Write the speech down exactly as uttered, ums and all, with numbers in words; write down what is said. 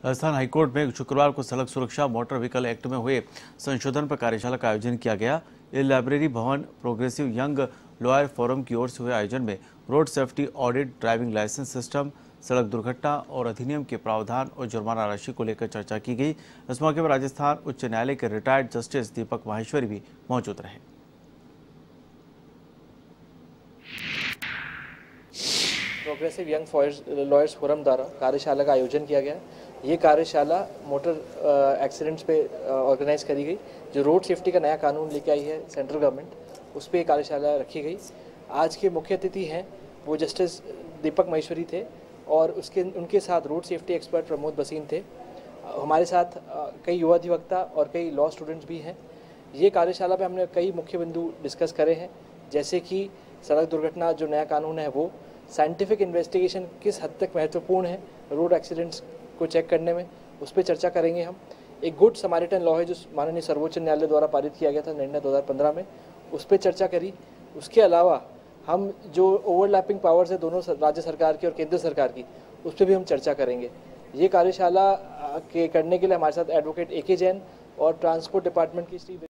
Rajasthan high court में शुक्रवार को सड़क सुरक्षा मोटर व्हीकल एक्ट में हुए संशोधन पर कार्यशाला का आयोजन किया गया। ये लाइब्रेरी भवन प्रोग्रेसिव यंग लॉयर फोरम की ओर से हुए आयोजन में road safety audit, driving licence system, सड़क दुर्घटना और अधिनियम के प्रावधान और जुर्माना राशि को लेकर चर्चा की गई। इस मौके पर राजस्थान उच्च न्यायालय के रिटायर्ड जस्टिस दीपक माहेश्वरी भी मौजूद रहे। प्रोग्रेसिव यंग लॉयर्स फोरम द्वारा कार्यशाला का आयोजन किया गया। ये कार्यशाला मोटर एक्सीडेंट्स पे ऑर्गेनाइज करी गई। जो रोड सेफ्टी का नया कानून लेके आई है सेंट्रल गवर्नमेंट, उस पर कार्यशाला रखी गई। आज के मुख्य अतिथि हैं वो जस्टिस दीपक माहेश्वरी थे और उसके उनके साथ road safety expert Pramod Bhasin थे। हमारे साथ कई युवा अधिवक्ता और कई लॉ स्टूडेंट्स भी हैं। ये कार्यशाला पे हमने कई मुख्य बिंदु डिस्कस करे हैं, जैसे कि सड़क दुर्घटना जो नया कानून है वो, साइंटिफिक इन्वेस्टिगेशन किस हद तक महत्वपूर्ण है रोड एक्सीडेंट्स को चेक करने में, उस पर चर्चा करेंगे हम। एक गुड समारिटन लॉ है जो माननीय सर्वोच्च न्यायालय द्वारा पारित किया गया था निर्णय दो हज़ार पंद्रह में, उस पर चर्चा करी। उसके अलावा हम जो ओवरलैपिंग पावर्स है दोनों राज्य सरकार की और केंद्र सरकार की, उस पर भी हम चर्चा करेंगे। ये कार्यशाला के करने के लिए हमारे साथ एडवोकेट ए के जैन और ट्रांसपोर्ट डिपार्टमेंट की श्री